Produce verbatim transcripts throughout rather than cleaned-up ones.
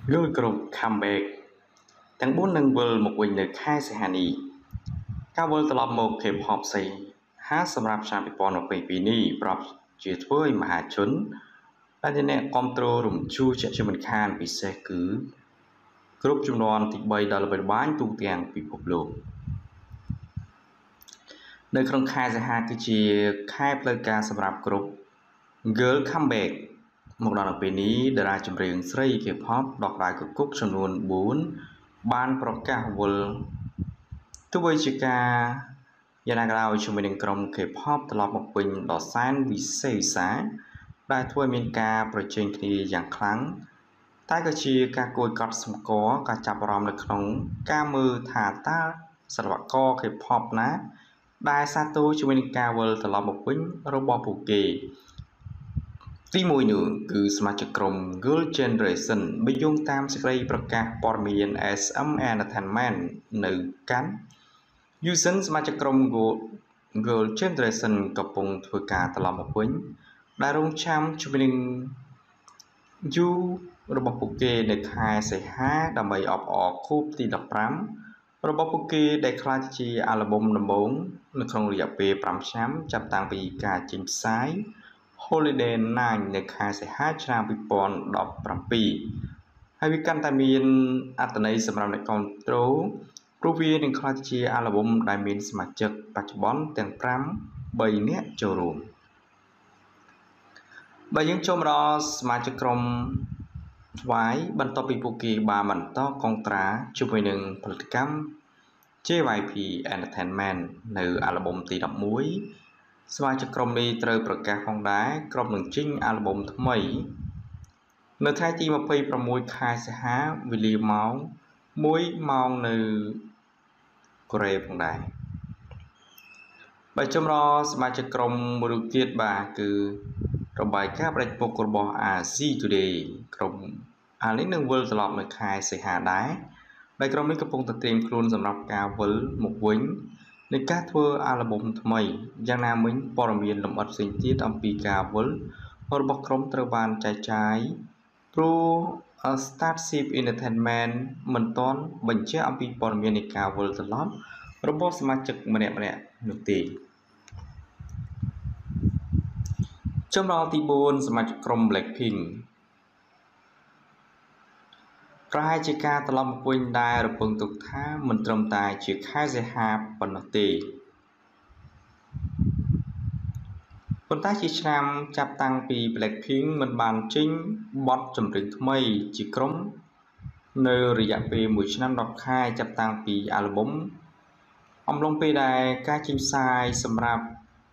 Girl Group Comeback ទាំងbốnនឹងវិលមកវិញនៅខែសីហានេះការវិលត្រឡប់មក K-pop ផ្សេងហើយសម្រាប់ឆ្នាំពីរពាន់ยี่สิบสองនេះប្រាប់ជាធ្វើឲ្យមហាជនដែលជាអ្នកគ្រប់គ្រងរំជួសជាក់ជាមិនខានពិសេសគឺគ្រប់ចំនួនទីបីដល់ល្បីល្បាញទូទាំងពិភពលោកនៅក្នុងខែសីហាគឺជាខែផ្លូវការសម្រាប់គ្រប់ Girl Comeback មកដល់ពេលនេះតារាចម្រៀងស្រី K-pop ដកដៃកគុកចំនួនបួនបានប្រកាសវិលទោះបីជាការយ៉ាងណាក៏ដោយជាមួយនឹងក្រុម K-pop ត្រឡប់មកវិញដល់សែនវិសេសវិសាលដែលធ្វើឲ្យមានការប្រជែងគ្នាយ៉ាងខ្លាំងតែក៏ជាការគួរឲ្យកត់សម្គាល់ការចាប់អារម្មណ៍នៅក្នុងការមើលថាតើសិល្បករ K-pop ណាដែលសាទរជាមួយនឹងការវិលត្រឡប់មកវិញរបស់ពួកគេទីមួយនោះគឺសមាជិកក្រុម Girl Generation បើយោងតាមសេចក្តីប្រកាសព័ត៌មាន เอส เอ็ม Entertainment នៅកាន់ Yusen សមាជិកក្រុម Girl Generation កំពុងធ្វើការត្រឡប់មកវិញដែលរងចាំជាមួយនឹងយូរបស់ពួកគេនៅខែសីហាដើម្បីអបអរខួបទីដប់ប្រាំរបស់ពួកគេដែលក្លាយជាអាល់ប៊ុមដំបូងនៅក្នុងរយៈពេលប្រាំឆ្នាំចាប់តាំងពីការចេញផ្សាយHoliday Night នៅខែសីហាឆ្នាំពីរពាន់ដប់ប្រាំពីរហើយវាកាន់តែមានអត្ថន័យសម្រាប់អ្នកគ្រប់គ្រងព្រោះវានឹងក្លាយជាអាល់ប៊ុមដែលមានសមាជិកបច្ចុប្បន្នទាំងប្រាំ បីនាក់ចូលរួមបើយើងចូលមកដល់សមាជិកក្រុម Twice បន្ទាប់ពីពួកគេបានបន្តកងត្រាជាមួយនឹងផលិតកម្ម เจ วาย พี Entertainment នៅអាល់ប៊ុមទីដប់មួយសមាជិកក្រុមនេះត្រូវប្រកាសផងដែរក្រុមនឹងចេញអាល់ប៊ុមថ្មីនៅថ្ងៃទីยี่สิบหกខែសីហាវេលាម៉ោងមួយម៉ោងនៅកូរ៉េផងដែរបើចំរសមាជិកក្រុមមួយរូបទៀតបាទគឺរបាយការណ៍ផ្ដាច់មុខរបស់ អាស៊ី Today ក្រុមអានេះនឹងវិលត្រឡប់នៅខែសីហាដែរដែលក្រុមនេះកំពុងតែត្រៀមខ្លួនសម្រាប់ការវិលមកវិញនៃការធ្វើអាល់ប៊ុមថ្មីយ៉ាងណាមិញព័ត៌មានលម្អិតផ្សេងទៀតអំពីការវិលរបស់ក្រុមត្រូវបានចែកចាយព្រោះ Starship Entertainment មិនទាន់បញ្ជាក់អំពីព័ត៌មាននៃការវិលត្រឡប់របស់សមាជិកម្នាក់ៗនោះទេចំណុចទីបួនសមាជិកក្រុម Blackpink ប្រហែលជាការត្រឡប់មកវិញដែលរពឹងទុកថាមិនត្រឹមតែជាខែសីហាប៉ុណ្ណោះទេប៉ុន្តែជាឆ្នាំចាប់តាំងពី Blackpink មិនបានចេញបទចម្រៀងថ្មីជាក្រុមនៅរយៈពេលមួយឆ្នាំដប់ខែចាប់តាំងពីអាល់ប៊ុមអំឡុងពេលដែលការចេញផ្សាយសម្រាប់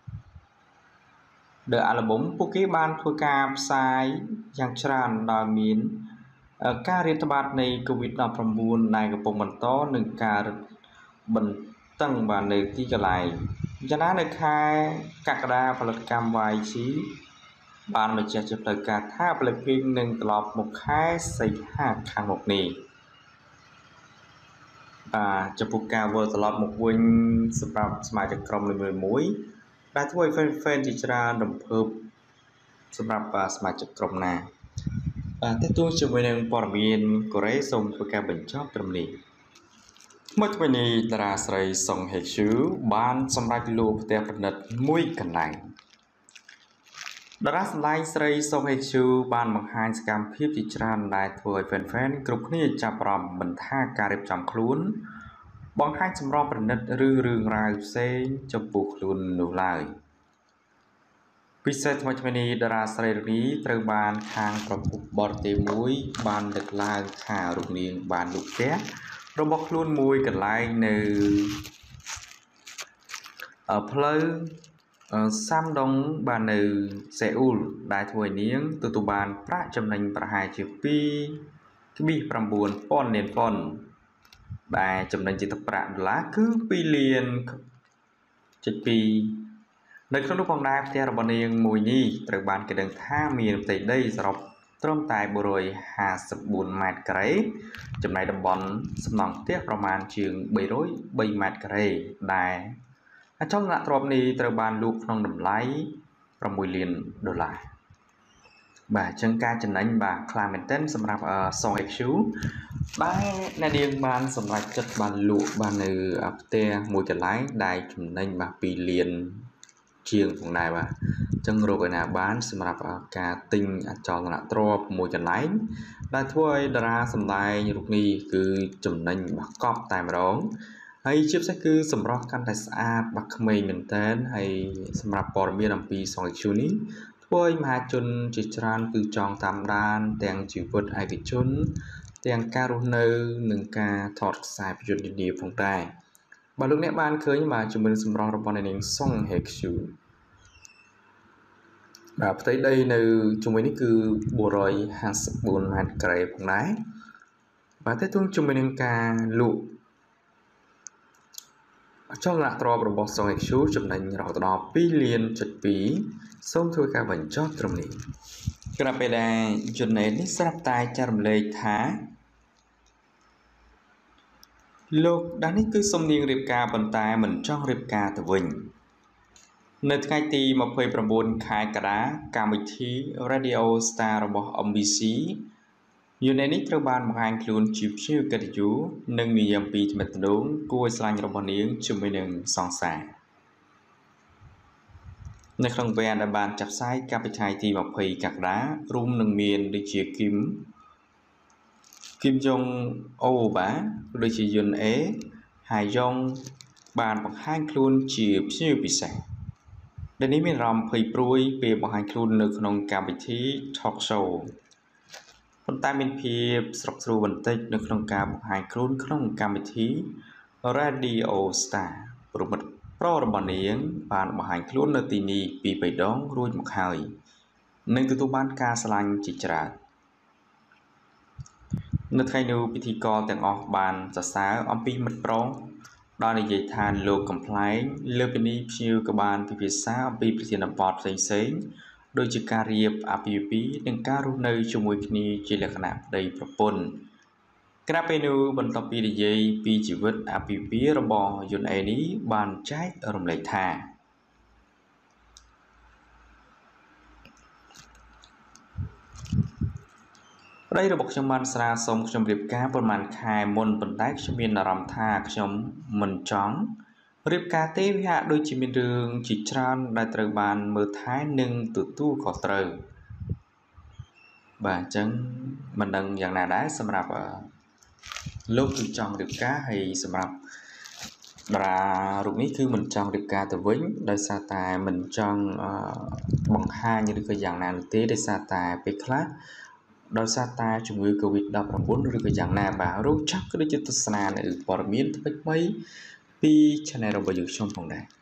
The Album ពួកគេបានធ្វើការផ្សាយយ៉ាងច្រើនដោយមានការរាតត្បាតនៃ កូវីដ ដប់ប្រាំបួន ដែលកំពុងបន្តនឹងការបន្តតឹងបាននៅទីកន្លែងយ៉ាងណានៅខែកក្កដាផលិតកម្ម វ៉ាយ ជី បានបញ្ជាក់ជាផ្លូវការថា Blackpink នឹងត្រឡប់មកខែសីហាខាងមុខនេះបាទចំពោះការវិលត្រឡប់មកវិញសម្រាប់សមាជិកក្រុមនីមួយៗដែលធ្វើឲ្យ fan ជាច្រើនរំភើបសម្រាប់សមាជិកក្រុមណាបាទតើតួជាមួយនឹងព័ត៌មានកូរ៉េសូមធ្វើការបញ្ចប់ត្រឹមនេះថ្មីថ្មីនេះតារាស្រី Song Hye Kyo បានសម្រេចលួចផ្ទះប្រណិតមួយកន្លែងតារាសម្ដែងស្រី Song Hye Kyo បានបង្ហាញសកម្មភាពជាច្រើនដែលធ្វើឲ្យ fan គ្រប់គ្នាចាប់អារម្មណ៍មិនថាការរៀបចំខ្លួនបង្ហាញសម្រស់ប្រណិតឬរឿងរ៉ាវផ្សេងចំពោះខ្លួននោះឡើយពិសេសថ្មីថ្មីនេះតារាស្រីរូបនេះត្រូវបានខាងប្រភពបរទេសមួយបានលើកឡើងថារូបនាងបានលុបផ្ទះរបស់ខ្លួនមួយកន្លែងនៅផ្លូវសាំដុងបាននៅសេអ៊ូលដែលធ្វើឲ្យនាងទទួលបានប្រាក់ចំណេញប្រហែលជាពីរគីប្រាំបួនពាន់លានប៉ុនដែលចំណេញជាទឹកប្រាក់ដុល្លារគឺពីរលានចុចពីរនៅក្នុងនោះផងដែរផ្ទះរបស់នាងមួយនេះត្រូវបានគេដឹងថាមានផ្ទៃដីសរុបត្រឹមតែbốn trăm hai mươi tưម៉ែត្រការ៉េចំណែកតំបន់សំណង់ផ្ទះប្រមាណជាងba trăm baម៉ែត្រការ៉េដែលចំណាក់ទ្រព្យនេះត្រូវបានលក់ក្នុងតម្លៃsáuលានដុល្លារ bà chân ca chân đánh bà Clementen sầm rạp song xiu bài nè điên ban sầm rạp chất bàn lụa bàn từ ập te mùi cả lái đài chân đánh bà pì liền chiêngของนายbà chân rồi cái nào bán sầm rạp cả tinh cho là trộp mùi cả lái đã thôi ra sầm đài lúc này cứ chân đánh bà cọp tại mà đón hay chiếc xe cứ sầm rạp căn tại xa bạc mây mình tên hay sầm rạp bò miên làm pì song xiu ní thôi mà chun chỉ tràn từ tròn tam đan tiền chịu vượt ai bị chun tiền caro nơ nâng ca thọt xài bị chun đi phong tai bà lúc nãy ban khơi nhưng mà chúng mình sầm rong robot này nên song hệ chịu và tới đây nơi chúng mình cứ bùa rồi hàng sập buồn hàng cày phong đái và tới tuần chúng mình nâng ca lụ cho là trò robot song hệ chịu chúng mình rồi đó pi liền chật pí xong thôi cả vẫn chót trong nàyกระเปดจุดนี้สำหรับตายจะรำเลยท้าโลกด้านนี้คือสมเนียงเรียบกาบนตายเหมือนจ้องเรียบกาตะวิญในไงตีมาเผยประบวนขายกระดาการวิธี Radio Star ระบบ เอ็ม บี ซี อยู่ในนี้ตระบานบางคลุนจีบชื่อกระดิ่งหนึ่งมียามปีจะมาตนุงกู้สลายระบบนี้จุดไม่หนึ่งสองสายในครั้งเวลาบานจับไซกับไปไทยตีมาเพย์กักด้ารุมหนึ่งเมียนดิเชียกิมกิมจงโอบะดิเชียยุนเอหายจงบานบังฮันคลุนจีบชื่อพิเศษดังนี้มีรำเพย์ปลุยเปย์บังฮันคลุนในขนมกับไปที่ทอล์กโชว์คนตายเป็นเพียบสรุปสรุปบันทึกในขนมกับบังฮันคลุนขนมกับไปที่ Radio Star ปรุมัดเพราะระบเนียงบานบหายคลุ้นในตีนีปีไปดองรุ่ยหมกหายหนึ่งตัวบ้านกาสลังจิจราในไทยนูพิธีกรแต่งออกบานจะสาวอมปีมัดร้องดอนในใจทานโลกคอมไพล์เลือกเป็นนี้พิวกับบานพิพิษาอมปีพิธีนบอดเซ็งเซ็งโดยจิการเรียบอภิปีหนึ่งการุในจมูกนี้จิเลขนาดใดประปนกระเปนูบรรทปีดีเยปีจีวิตอภิปีระบอยนไอนี้บานใจอารมณ์ไหลท่าได้ระบบชมันสระสมชมเรียบกาประมาณคายมนบนได้ชมีนารำท่าชมมันจ้องเรียบกาเตวิหะโดยจิมินเรืองจิตรานได้ตระบานเมื่อท้ายหนึ่งตุตู้ขอเตอบ่าจังมันดังอย่างนาได้สำหรับโลกคือจองเรียบกาให้สำหรับดารารูปนี้คือมันจองเรียบกาตัววิ่งโดยซาตามันจองบังห้าnhư đượcอย่างนั้นเตได้ซาตาไปคลาโดยซาตาจมูกกวิดดับระบุนหรืออย่างนั้นบ่ารู้จักก็ได้จุดศาสนาในอุปกรณ์มีนทุกไปปีชนะเราไปอยู่ช่องของใด